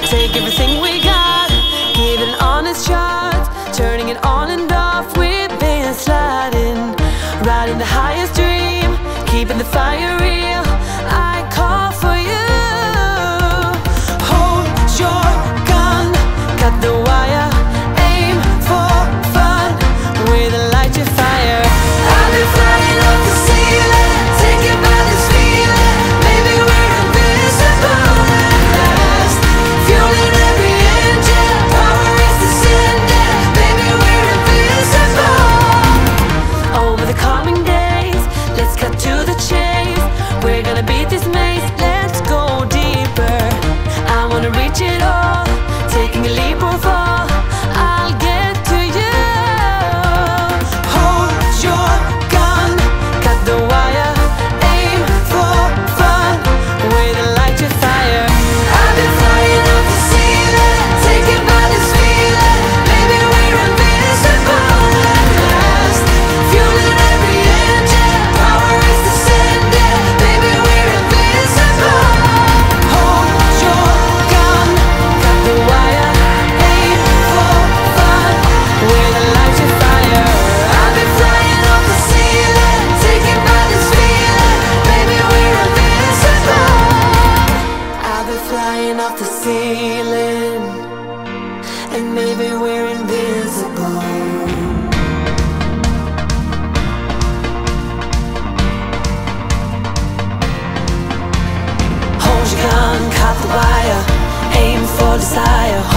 Take everything we got, give it an honest shot, turning it on and off, we've been sliding, riding the highest dream, keeping the fire real. I call for you. Hold your gun, cut the wire, aim for fun, with a light to fire. I've been flying up the ceiling, taken by this feeling. Maybe we're invisible at last, fueling every engine, power is descending. Maybe we're invisible. Over the coming days, let's cut to the chase. We're gonna beat this maze, let's go deeper. I wanna reach it all, taking a leap or fall, I'll get to you. Hold your gun, cut the wire, aim for fun, with a light to fire. I've been flying up the ceiling, taken by this feeling. Maybe we're invisible at last, fueling every engine, power is descending. Maybe we're invisible. Hold your gun, cut the wire, aim for fun, with a light to fire. I've been flying up the ceiling, taken by this feeling. Maybe we're invisible. I've been flying off the ceiling, and maybe we're invisible. Hold your gun, cut the wire, aim for desire.